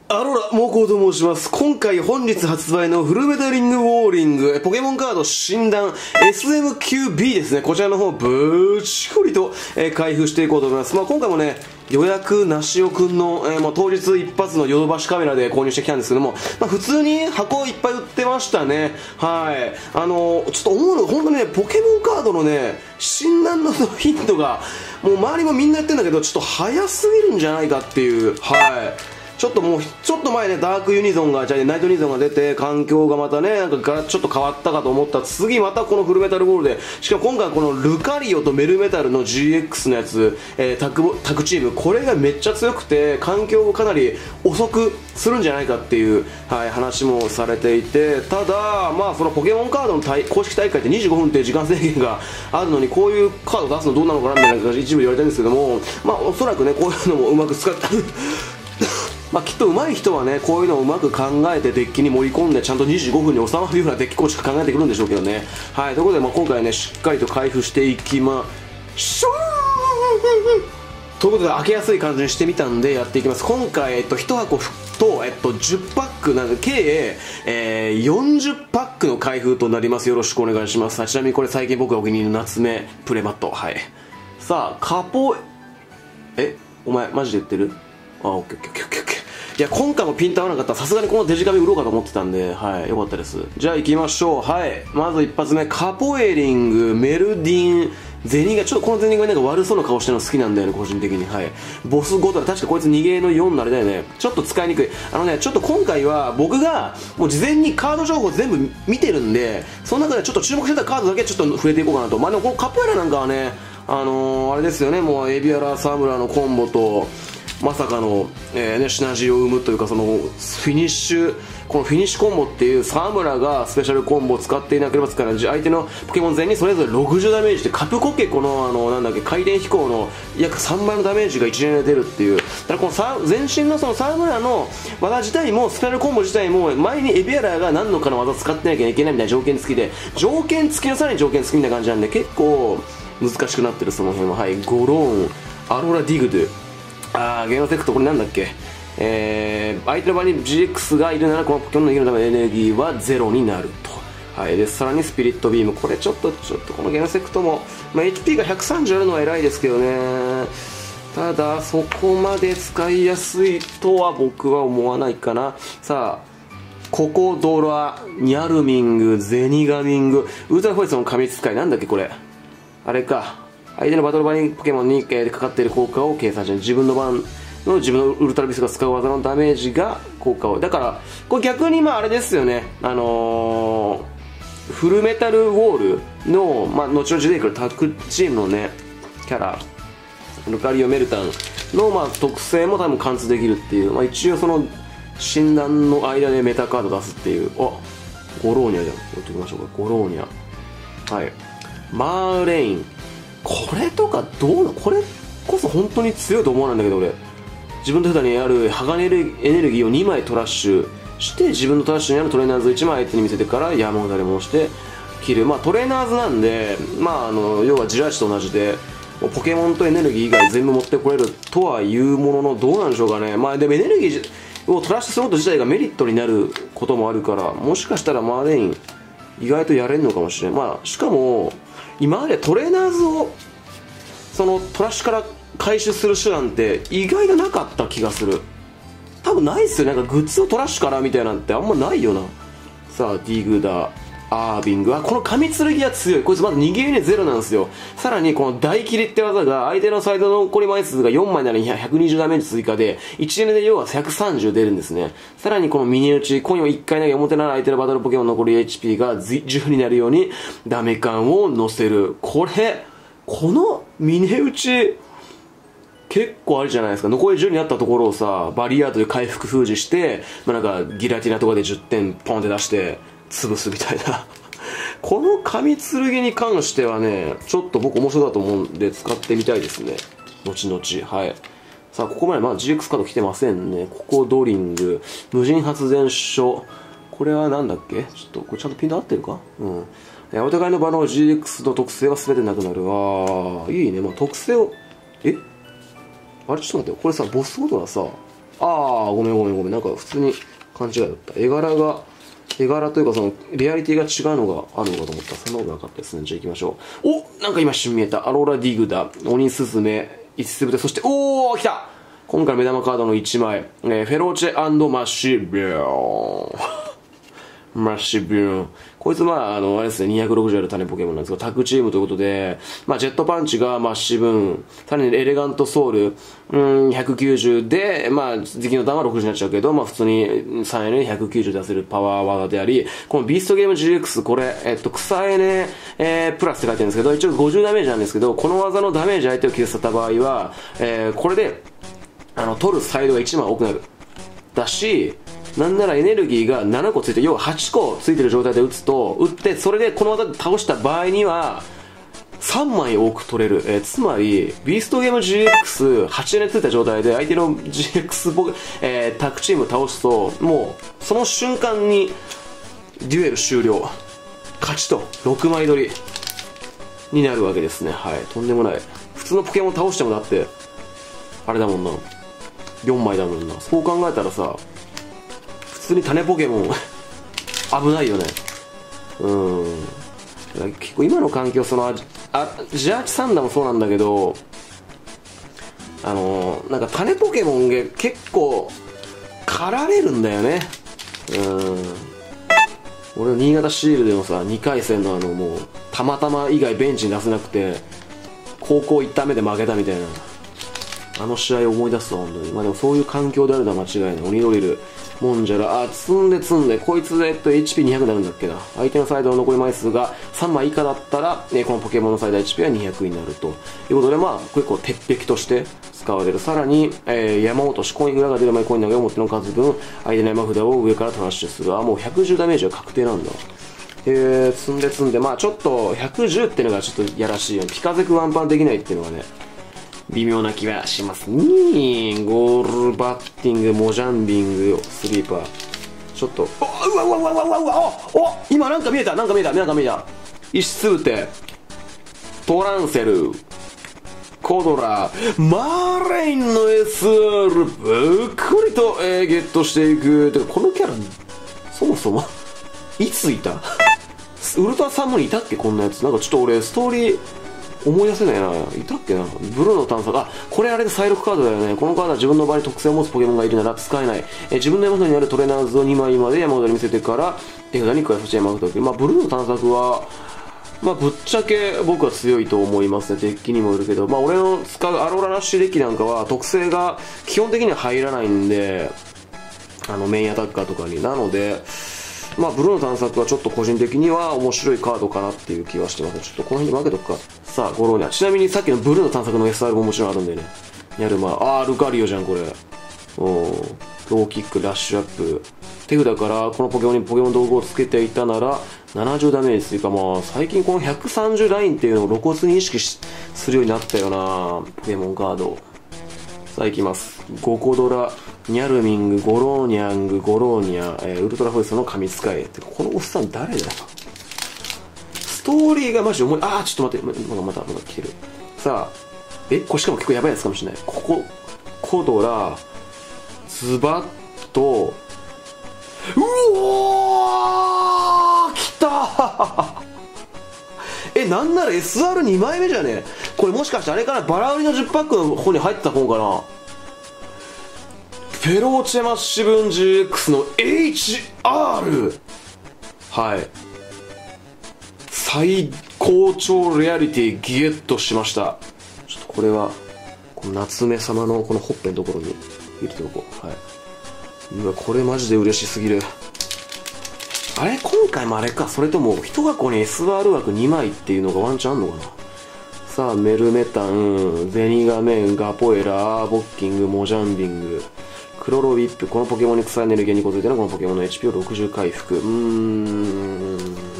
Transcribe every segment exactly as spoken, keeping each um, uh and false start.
アロラ、モコと申します。今回本日発売のフルメタリングウォーリング、ポケモンカード診断 エスエムキュービー ですね。こちらの方、ぶちこりと、えー、開封していこうと思います。まあ今回もね、予約なしおくんの、えー、もう当日一発のヨドバシカメラで購入してきたんですけども、まあ普通に箱いっぱい売ってましたね。はい。あのー、ちょっと思うのが本当にね、ポケモンカードのね、診断のヒントが、もう周りもみんなやってるんだけど、ちょっと早すぎるんじゃないかっていう、はい。ちょっともう、ちょっと前ね、ダークユニゾンが、じゃあナイトユニゾンが出て、環境がまたね、なんかがちょっと変わったかと思った次またこのフルメタルゴールで、しかも今回このルカリオとメルメタルの ジーエックス のやつ、えー、タク、タクチーム、これがめっちゃ強くて、環境をかなり遅くするんじゃないかっていう、はい、話もされていて、ただ、まあそのポケモンカードの大公式大会ってにじゅうごふんっていう時間制限があるのに、こういうカード出すのどうなのかなみたいな一部言われてるんですけども、まあおそらくね、こういうのもうまく使って、まあきっと上手い人はね、こういうのをうまく考えてデッキに盛り込んでちゃんとにじゅうごふんに収まるようなデッキ構築考えてくるんでしょうけどね。はい、ということで、まあ、今回ねしっかりと開封していきましょうということで、開けやすい感じにしてみたんでやっていきます。今回、えっと、いち箱と、えっと、じゅっパックなので計、えー、よんじゅっパックの開封となります。よろしくお願いします。ちなみにこれ最近僕がお気に入りの夏目プレマット。はい。さあカポえお前マジで言ってる？あ、オッケーオッケーオッケーオッケー。いや、今回もピント合わなかったらさすがにこのデジカメ売ろうかと思ってたんで、はい、よかったです。じゃあ行きましょう。はい、まず一発目、カポエリング、メルディン、ゼニガ、ちょっとこのゼニガなんか悪そうな顔してるの好きなんだよね、個人的に。はい。ボスごとだ、確かこいつ逃げのよんのあれだよね。ちょっと使いにくい。あのね、ちょっと今回は僕がもう事前にカード情報全部見てるんで、その中でちょっと注目してたカードだけちょっと触れていこうかなと。まあでもこのカポエラなんかはね、あのー、あれですよね、もうエビアラ・サムラのコンボと、まさかの、えーね、シナジーを生むというか、そのフィニッシュ、このフィニッシュコンボっていう沢村がスペシャルコンボを使っていなければ使えない相手のポケモン全にそれぞれろくじゅうダメージで、カプコケコのあのなんだっけ回転飛行の約さんばいのダメージがいち連で出るっていう。だからこのさ全身のその沢村の技自体もスペシャルコンボ自体も前にエビアラが何のかの技を使ってなきゃいけないみたいな条件付きで、条件付きのさらに条件付きみたいな感じなんで結構難しくなってる。その辺ははい。ゴローン、アロラディグドゥ、あー、ゲームエフェクト、これなんだっけ、えー、相手の場に ジーエックス がいるならこのポケモンの逃げるためのエネルギーはゼロになると。はい。でさらにスピリットビーム、これちょっとちょっとこのゲームエフェクトも、まあ、エイチピー がひゃくさんじゅうあるのは偉いですけどね。ただそこまで使いやすいとは僕は思わないかな。さあココドラ、ニャルミング、ゼニガミング、ウルトラフォイスの過密使い、なんだっけこれ、あれか、相手のバトルバリンポケモンに、えー、かかっている効果を計算して、自分の番の自分のウルトラビスが使う技のダメージが効果を、だからこれ逆にまああれですよね、あのー、フルメタルウォールの、まあ、後々出てくるタッグチームのねキャラルカリオ・メルタンの、まあ、特性も多分貫通できるっていう、まあ、一応その診断の間でメタカード出すっていう。あ、ゴローニャじゃん、やっておきましょうか。ゴローニャ、はい。マーレイン、これとかどうな、これこそ本当に強いと思わないんだけど俺。自分の手札にある鋼エネルギーをにまいトラッシュして自分のトラッシュにあるトレーナーズいちまい相手に見せてから山札り戻して切る。まあトレーナーズなんで、まああの要はジラシと同じでポケモンとエネルギー以外全部持ってこれるとはいうものの、どうなんでしょうかね。まあでもエネルギーをトラッシュすること自体がメリットになることもあるから、もしかしたらマーレイン意外とやれるのかもしれない。まあしかも今までトレーナーズをそのトラッシュから回収する手段って意外となかった気がする。多分ないっすよね。なんかグッズをトラッシュからみたいなんてあんまないよな。さあディグダー、アービングはこの神剣は強い。こいつまだ逃げ入れゼロなんですよ。さらにこの大切りって技が相手のサイドの残り枚数がよんまいならひゃくにじゅうダメージ追加でいち連で要はひゃくさんじゅう出るんですね。さらにこのミニ打ち、コインをいっかい投げ表なら相手のバトルポケモンの残り エイチピー がじゅうになるようにダメ感を乗せる。これこのミニ打ち結構あるじゃないですか。残りじゅうになったところをさ、バリアードで回復封じして、まあ、なんかギラティナとかでじゅってんポンって出して潰すみたいなこの神剣に関してはね、ちょっと僕面白いだと思うんで使ってみたいですね、後々。はい。さあここまでまだ ジーエックス カード来てませんね。ここドリング、無人発電所、これはなんだっけ、ちょっとこれちゃんとピント合ってるか。うん。お互いの場の ジーエックス の特性は全てなくなる。ああいいね。まあ特性を、えあれちょっと待ってよ、これさボスごとはさああ、ごめんごめんごめん。なんか普通に勘違いだった。絵柄が、絵柄というかその、リアリティが違うのがあるのかと思った。そんなことなかったですね。じゃあ行きましょう。お、なんか今一瞬見えた。アローラディグダ、鬼スズメ、いつつぶて、そして、おー、来た今回目玉カードのいちまい、えー、フェローチェ&マッシビューン。マッシビューン。こいつまあ、あの、あれですね、にひゃくろくじゅうある種ポケモンなんですが、タッグチームということで、まあ、ジェットパンチがマッシブーン、さらにエレガントソウル、うん、ひゃくきゅうじゅうで、まあ、敵の弾はろくじゅうになっちゃうけど、まあ、普通にさんエヌでひゃくきゅうじゅう出せるパワー技であり、このビーストゲーム ジーエックス、これ、えっと、草エネ、えー、プラスって書いてるんですけど、一応ごじゅうダメージなんですけど、この技のダメージ相手を傷つけた場合は、えー、これで、あの、取るサイドがいちまい多くなる。だし、なんならエネルギーがななこついて、要ははちこついてる状態で打つと、打って、それでこの技で倒した場合には、さんまい多く取れる。えー、つまり、ビーストゲーム ジーエックスはちエヌついた状態で、相手の ジーエックス ボ、えー、タッグチームを倒すと、もう、その瞬間に、デュエル終了。勝ちと、ろくまい取り、になるわけですね。はい。とんでもない。普通のポケモン倒してもだって、あれだもんな。よんまいだもんな。そう考えたらさ、普通に種ポケモン危ないよね。うん。結構今の環境、その、あ、ジャーチサンダーもそうなんだけど、あのー、なんか種ポケモンが結構、狩られるんだよね。うん。俺の新潟シールでもさ、にかい戦のあの、もう、たまたま以外ベンチに出せなくて、高校いった目で負けたみたいな。あの試合を思い出すと本当に。まあでもそういう環境であるのは間違いない。鬼ドリル、モンジャラ、あ、積んで積んで、こいつで、えっと、エイチピーにひゃく になるんだっけな。相手のサイドの残り枚数がさんまい以下だったら、ね、このポケモンの最大 エイチピー はにひゃくになると。いうことで、まあ、結構鉄壁として使われる。さらに、えー、山落とし、コイン裏が出る前コイン投げを表の数分、相手の山札を上からトラッシュする。あ、もうひゃくじゅうダメージは確定なんだ。えー、積んで積んで、まあちょっと、ひゃくじゅうっていうのがちょっとやらしいよね。ピカゼクワンパンできないっていうのがね。微妙な気はしますね。ゴールバッティング、モジャンビング、スリーパー。ちょっと、おうわうわうわうわうわうわおお今なんか見えたなんか見えたなんか見えた石つぶて、トランセル、コドラ、マーレインの エスアール、ぶっくりと、えー、ゲットしていく。てか、このキャラ、そもそも、いついたウルトラサンムにいたっけこんなやつ。なんかちょっと俺、ストーリー、思い出せないな。いたっけな。ブルーの探索。あ、これあれで再録カードだよね。このカードは自分の場合に特性を持つポケモンがいるなら使えない。え自分の山札にあるトレーナーズをにまいまで山札に見せてから、手札に加えさせて山札を受ける。まあ、ブルーの探索は、まあ、ぶっちゃけ僕は強いと思いますね。デッキにもいるけど。まあ、俺の使うアローララッシュデッキなんかは特性が基本的には入らないんで、あの、メインアタッカーとかに。なので、まあ、ブルーの探索はちょっと個人的には面白いカードかなっていう気はしてます。ちょっとこの辺に分けとくか。さあ、ゴローニャ。ちなみにさっきのブルーの探索の エスアール ももちろんあるんでね。やるまあ、あー、ルカリオじゃん、これ。おー、ローキック、ラッシュアップ。手札からこのポケモンにポケモン道具をつけていたなら、ななじゅうダメージというか、まあ、最近このひゃくさんじゅうラインっていうのを露骨に意識しするようになったよな、ポケモンカード。さあ、いきます。ゴコドラ。ニャルミング、ゴローニャング、ゴローニャ、えー、ウルトラフォイスの神使い。てか、このおっさん誰だよ。ストーリーがマジで重い。あー、ちょっと待って、まだまだまだ来てる。さあ、え、これしかも結構やばいやつかもしれない。ここ、コドラ、ズバッと、うおー来たーえ、なんなら エスアールに 枚目じゃねえこれもしかしてあれかなバラ売りのじゅっパックの方に入ってた方かなフェローチェマッシブン ジーエックス の エイチアール はい最高潮レアリティゲットしました。ちょっとこれはこの夏目様のこのほっぺのところに入れておこう。はいうわこれマジで嬉しすぎる。あれ今回もあれかそれとも一箱に エスアール 枠にまいっていうのがワンチャンあんのかな。さあメルメタン、ゼニガメン、ガポエラ、アーボッキング、モジャンビング、クロロウィップ。このポケモンに草エネルギーに応えてのこのポケモンの エイチピー をろくじゅう回復。うーん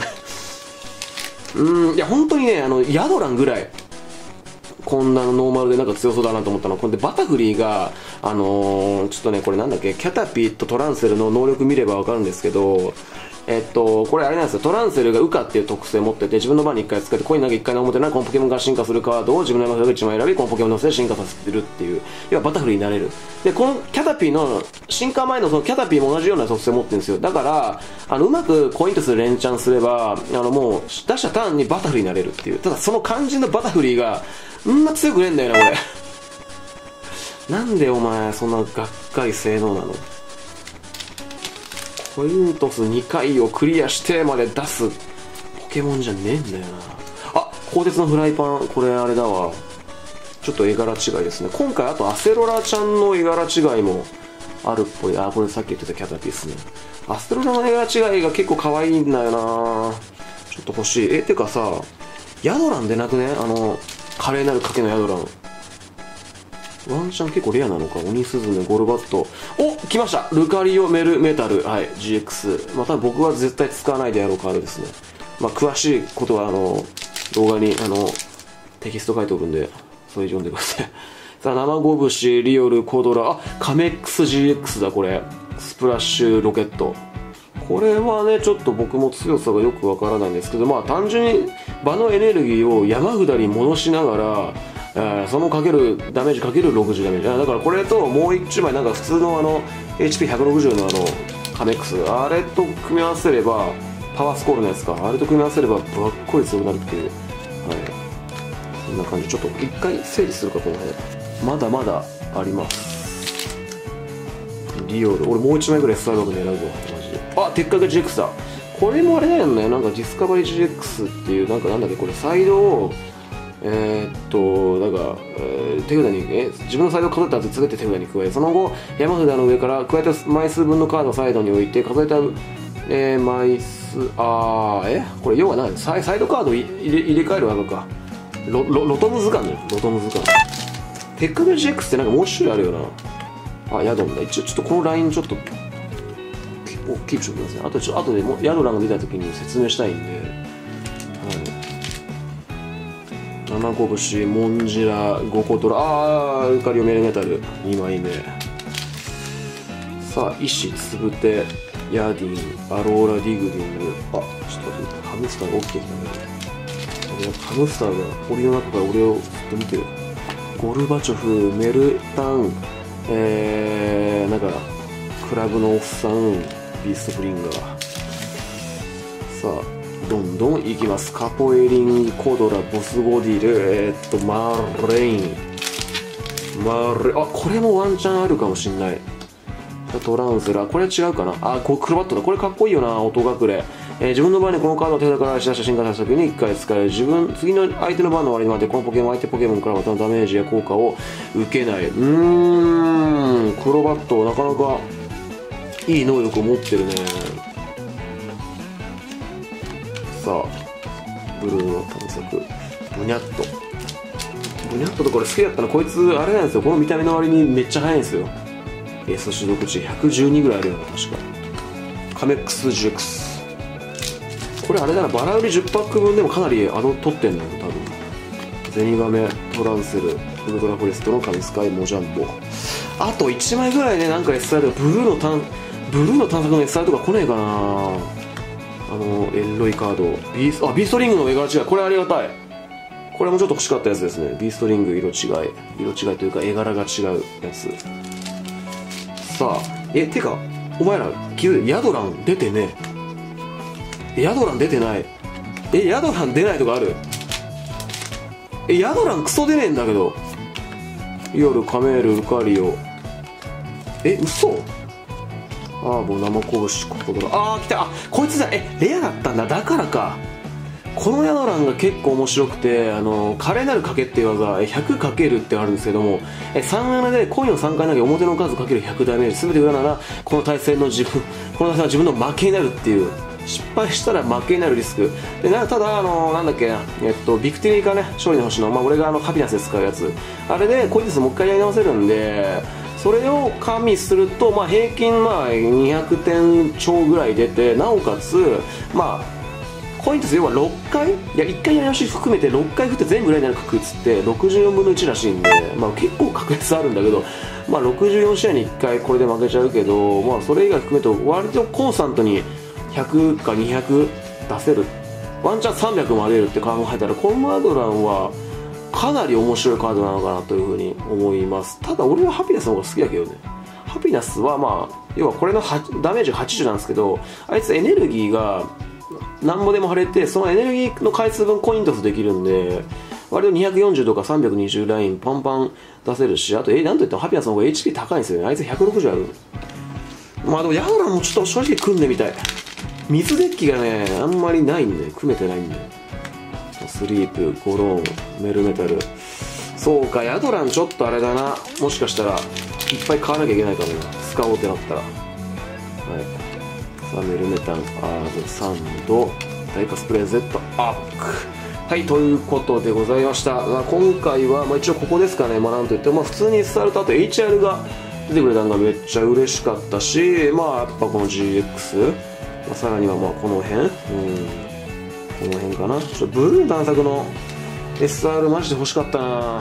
うーんいや本当にねあのヤドランぐらいこんなのノーマルでなんか強そうだなと思ったのはこれでバタフリーがあのー、ちょっとねこれなんだっけキャタピーとトランセルの能力見ればわかるんですけどえっと、これあれなんですよ、トランセルがウカっていう特性を持ってて、自分の番にいっかい使って、コイン投げいっかいの表ならこのポケモンが進化するカードを自分の山札でいちまい選び、このポケモンのせて進化させてるっていう、要はバタフリーになれる。で、このキャタピーの、進化前のそのキャタピーも同じような特性を持ってるんですよ。だから、あの、うまくコイントスで連チャンすれば、あの、もう、出したターンにバタフリーになれるっていう。ただ、その肝心のバタフリーが、んま強くねえんだよな、これ。なんでお前、そんながっかり性能なの？コイントスにかいをクリアしてまで出すポケモンじゃねえんだよな。あ、鋼鉄のフライパン、これあれだわ。ちょっと絵柄違いですね。今回あとアセロラちゃんの絵柄違いもあるっぽい。あ、これさっき言ってたキャタピーですね。アセロラの絵柄違いが結構可愛いんだよな。ちょっと欲しい。え、てかさ、ヤドラン出なくね？あの、華麗なる賭けのヤドラン。ワンチャン結構レアなのか。鬼スズメ、ゴルバット。お、来ました。ルカリオメルメタル。はい、ジーエックス。まあ、多分僕は絶対使わないであろうカードですね。まあ、詳しいことは、あの、動画に、あの、テキスト書いておくんで、それ読んでください。さあ、生ゴブシ、リオル、コドラ。あ、カメックス ジーエックス だ、これ。スプラッシュロケット。これはね、ちょっと僕も強さがよくわからないんですけど、まあ、単純に場のエネルギーを山札に戻しながら、えー、そのかけるダメージかけるろくじゅうダメージだからこれともう一枚なんか普通のあの エイチピーひゃくろくじゅう のあのカメックスあれと組み合わせればパワースコールのやつかあれと組み合わせればぶっこい強くなるっていう、はい、そんな感じ。ちょっと一回整理するかこの辺まだまだあります。リオル俺もう一枚ぐらいスターバック狙うぞマジで。あ、鉄火が ジーエックス だ。これもあれだよね、なんかディスカバリー ジーエックス っていうなんかなんだっけこれサイドをえー、っとだから、えー、手札にえ自分のサイドを数えた後続けて手札に加えその後山札の上から加えた枚数分のカードをサイドに置いて数えた、えー、枚数あーえこれ要は何サイサイドカードを入れ入れ替えるわけか。ロロロトム図鑑だよロトム図鑑。テックベ ジーエックス ってなんかもう一種類あるよな。あヤドンだ。一応ちょっとこのラインちょっとキープしておきますね。あとちょ後でもヤドランが出た時に説明したいんで、はい生拳、モンジラ、ゴコトラ、あー、ウカリオメルメタル、にまいめ。さあ、石、つぶて、ヤディン、アローラ、ディグリング。あ、ちょっと待って、ハムスターが起きてきたね。ハムスターが檻の中から俺をずっと見てる。ゴルバチョフ、メルタン、えー、なんか、クラブのおっさん、ビーストブリンガー。さあ、どんどんいきます。カポエリン、コドラ、ボスゴディル、えー、っと、マーレイン。マーレあ、これもワンチャンあるかもしんない。トランスラー、これは違うかな。あ、これクロバットだ。これかっこいいよな、音隠れ。えー、自分の場合にこのカードを手札から出した進化させた時にいっかい使える。自分、次の相手の番の終わりまでこのポケモン、相手ポケモンからまたのダメージや効果を受けない。うーん、クロバット、なかなかいい能力を持ってるね。さあ、ブルーの探索、ブニャッと。ブニャッととこれ好きだったの、こいつ、あれなんですよ、この見た目の割にめっちゃ速いんですよ。えー、そして毒値ひゃくじゅうにぐらいあるような、確か。カメックス ジーエックス。これあれだな、バラ売りじゅっパック分でもかなりあの取ってんのよ、多分。ゼニガメ、トランセル、ウルトラフォレストの神スカイ、モジャンボ。あといちまいぐらいね、なんか エスアイ とか、ブルーの探、ブルーの探索の エスアイ とか来ねえかな。あのエロいカードビースあビーストリングの絵柄違い、これありがたい。これもちょっと欲しかったやつですね。ビーストリング色違い色違いというか絵柄が違うやつ。さあえてかお前ら気づいてヤドラン出てねえ。ヤドラン出てない。えヤドラン出ないとかある。えヤドランクソ出ねえんだけど。夜カメールルカリオえ嘘。アーボ生拳ココドラあー来た。あこいつだ。えレアだったんだ。だからか。このヤドランが結構面白くて、あの華麗なる賭けっていう技 ひゃくかける ってあるんですけども、えさん穴でコインをさんかい投げ表の数かけるひゃくダメージ全て裏ならこの対戦の自分この対戦は自分の負けになるっていう。失敗したら負けになるリスクでな。ただあのなんだっけな、えっとビクティリかね、勝利の星の、まあ、俺があのハピナスで使うやつ、あれでコイン数もう一回やり直せるんで、それを加味すると、まあ、平均まあにひゃくてん超ぐらい出て、なおかつまあコイントス要はろっかい、いやいっかいやり直し含めてろっかい振って全部裏になる確率ってろくじゅうよんぶんのいちらしいんで、まあ、結構確率あるんだけど、まあ、ろくじゅうよん試合にいっかいこれで負けちゃうけど、まあ、それ以外含めると割とコンスタントにひゃくかにひゃく出せる、ワンチャンさんびゃくまで出るって考えたら、このアドランはかなり面白いカードなのかなというふうに思います。ただ俺はハピナスの方が好きだけどね。ハピナスはまあ要はこれのダメージがはちじゅうなんですけど、あいつエネルギーが何ぼでも貼れて、そのエネルギーの回数分コイントスできるんで、割とにひゃくよんじゅうとかさんびゃくにじゅうラインパンパン出せるし、あとえなんといってもハピナスの方が エイチピー 高いんですよね。あいつひゃくろくじゅうある。まあでもヤドランもちょっと正直組んでみたい。水デッキがねあんまりないんで組めてないんで、スリープ、ゴローン、メルメタル、そうかヤドランちょっとあれだな、もしかしたらいっぱい買わなきゃいけないかもな、使おうってなったら。はい、さあメルメタン、アーズ、サンド、ダイカスプレー Z アック。はい、ということでございました。まあ、今回は、まあ、一応ここですかね、まあ、なんといっても、まあ、普通に エスアール とあと エイチアール が出てくれたのがめっちゃ嬉しかったし、まあやっぱこの ジーエックス、まあ、さらにはまあこの辺、うん、この辺かな。ちょっとブルー探索の エスアール マジで欲しかったな。はい、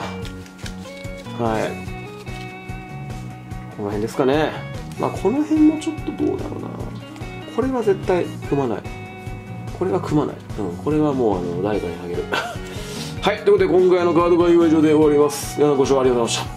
この辺ですかね。まあこの辺もちょっとどうだろうな。これは絶対組まない、これは組まない、うん、これはもうあの誰かにあげるはい、ということで今回のカード会は以上で終わります。皆さんご視聴ありがとうございました。